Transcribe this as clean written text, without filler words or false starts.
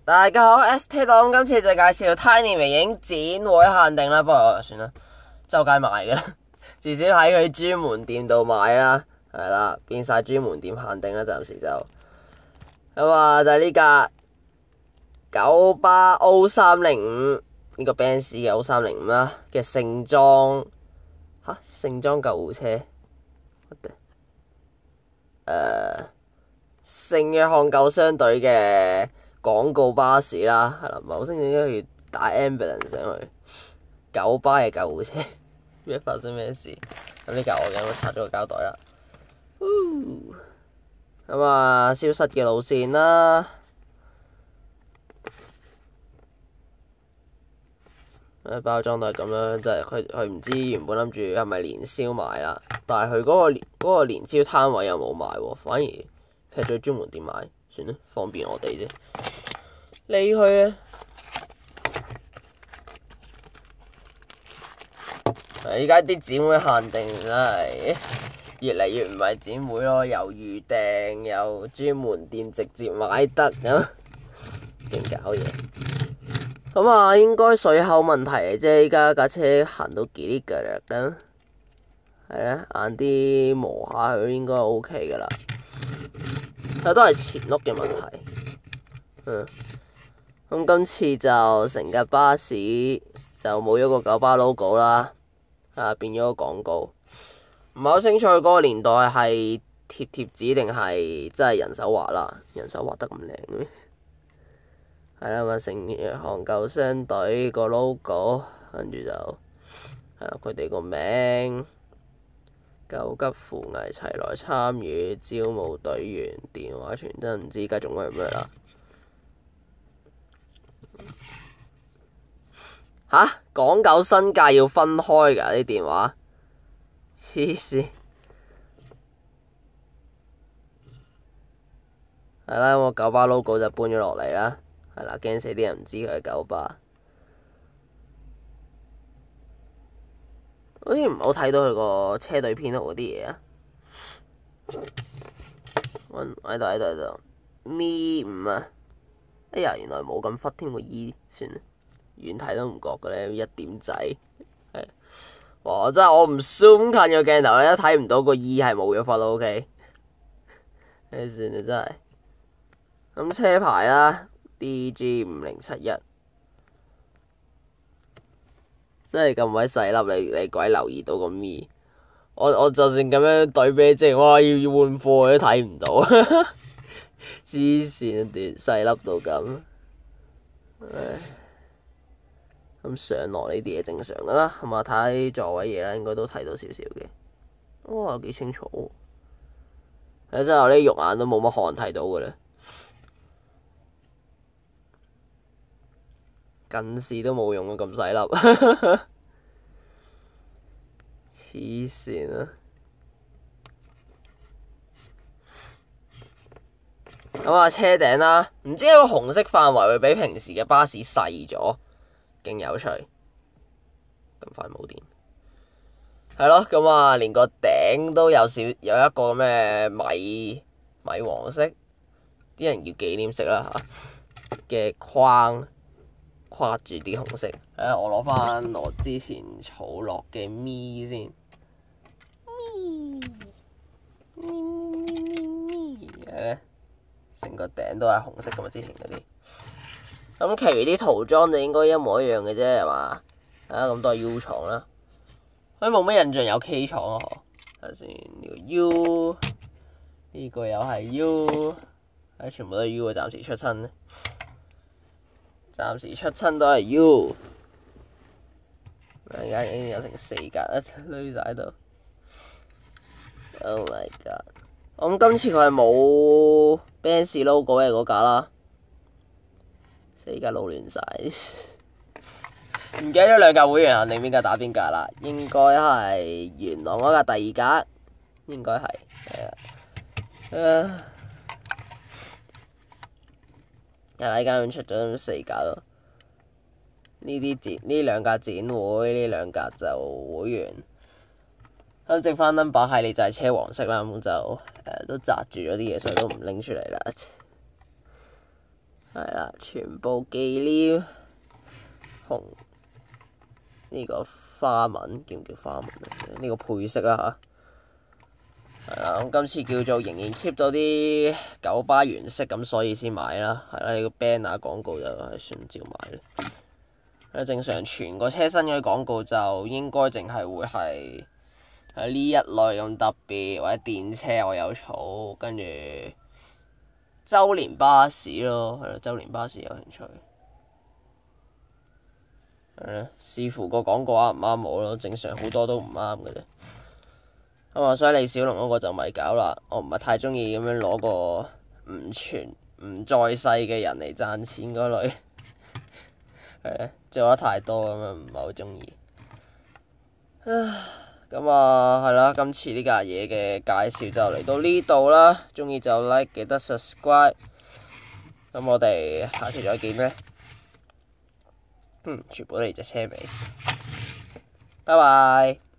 大家好，ST 黨今次就介紹 Tiny 微影展會限定啦，不過算啦，周街賣嘅，至少喺佢專門店度買啦，係啦，變晒專門店限定啦，暫時就咁啊，就係呢架九巴 O305呢個 Benz 嘅 O305啦嘅盛裝救護車，聖約翰救傷隊嘅廣告巴士啦，係啦，唔係好清楚應該要打 ambulance 上去。九巴嘅救護車，唔知發生咩事。咁呢架我咁拆咗個膠袋啦。咁啊，消失嘅路線啦。包裝都係咁樣，即係佢唔知原本諗住係咪年宵賣啦，但係佢嗰個年宵攤位又冇賣喎，反而劈咗專門店買，算啦，方便我哋啫。理佢啊！依家啲展會限定真係越嚟越唔係展會咯，又預訂又專門店直接買得咁，勁搞嘢。咁啊，應該水口問題嘅啫。依家架車行到幾哩㗎啦，咁係啊，晏啲磨下佢應該 OK 噶啦。但都係前轆嘅問題。咁今次就成架巴士就冇咗個九巴 logo 啦，變咗個廣告。唔係好清楚嗰個年代係貼紙定係真係人手畫啦，人手畫得咁靚嘅咩？係啦，咁聖約翰救傷隊個 logo， 跟住就係啦，佢哋個名，救急扶危齊來參與，招募隊員，電話傳真，唔知而家仲係咩啦？港九新界要分開㗎啲電話，黐線！係啦，我九巴 logo 就搬咗落嚟啦。係啦，驚死啲人唔知佢係九巴。好似唔好睇到佢個車隊編號嗰啲嘢啊！喺度咪5啊！哎呀，原來冇咁忽添個 E， 算啦，遠睇都唔覺嘅咧，一點仔。係，哇！真係我唔 zoom 近個鏡頭咧，都睇唔到個 E 係冇咗忽咯。OK， 唉，算啦，真係。咁車牌啦。DG5071，真係咁鬼細粒，你鬼留意到個咪？我就算咁樣對比即係，哇！要換貨都睇唔到，黐線斷細粒到咁，唉！咁上落呢啲嘢正常噶啦，係嘛？睇座位嘢啦，應該都睇到少少嘅。哇，幾清楚！真係我啲肉眼都冇乜可能睇到嘅咧。近視都冇用啊，咁細粒，黐線啊！咁啊，車頂啦，唔知個紅色範圍會比平時嘅巴士細咗，勁有趣。咁快冇電，係咯，咁啊，連個頂都有一個咩米黃色，啲人叫紀念色啦嚇嘅框。跨住啲紅色，我攞翻我之前儲落嘅咪先，咪，成個頂都係紅色噶嘛，之前嗰啲。咁其餘啲塗裝就應該一模一樣嘅啫，係嘛？咁都係 U 廠啦，佢冇乜印象有 K 廠啊，嗬？睇下先，呢個 U， 呢個又係 U， 全部都係 U 啊，暫時出親咧。暫時出親都係 U， 而家已經有成4格啦，累晒喺度。Oh my god！ 咁今次佢係冇 Benz logo 嘅嗰架啦，4格撈亂晒，唔記得咗兩架會員限定邊架打邊架啦，應該係元朗嗰架第2格，應該係呢間出咗4格咯，呢兩格展會，呢兩格就會員。咁剩翻 number 系列就係車黃色啦，咁就都擲住咗啲嘢，所以都唔拎出嚟啦。 係啦，全部忌廉紅呢個花紋叫唔叫花紋啊？呢個配色啊嚇，係啦。咁今次叫做仍然 keep 到啲九巴原色，咁所以先買啦。係啦，呢個 banner 廣告就係算照買啦。正常全個車身嗰啲廣告就應該淨係會係呢一類咁特別，或者電車我有儲，跟住周年巴士咯，係咯，周年巴士有興趣。視乎個廣告啱唔啱我咯，正常好多都唔啱嘅啫。咁啊，所以李小龍嗰個就咪搞啦，我唔係太中意咁樣攞個唔在世嘅人嚟賺錢嗰類，做得太多咁樣唔係好中意。咁啊，係啦，今次呢架嘢嘅介紹就嚟到呢度啦，中意就 like， 記得 subscribe。咁我哋下次再見咧。全部都係隻車尾。拜拜。